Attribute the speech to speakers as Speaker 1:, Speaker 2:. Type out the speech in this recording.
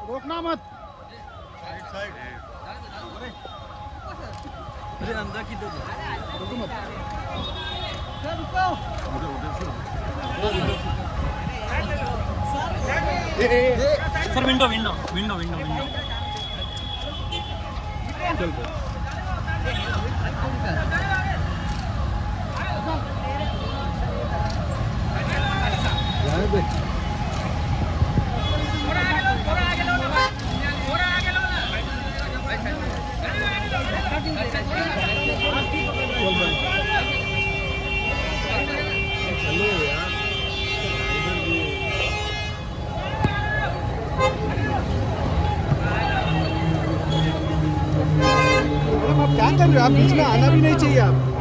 Speaker 1: रोकना मत।
Speaker 2: साइड
Speaker 3: अरे अंदर की दो
Speaker 1: रुको मत।
Speaker 3: Sir window window window window window
Speaker 1: चल आप क्या कर रहे हो? आप बीच में आना भी नहीं चाहिए आप।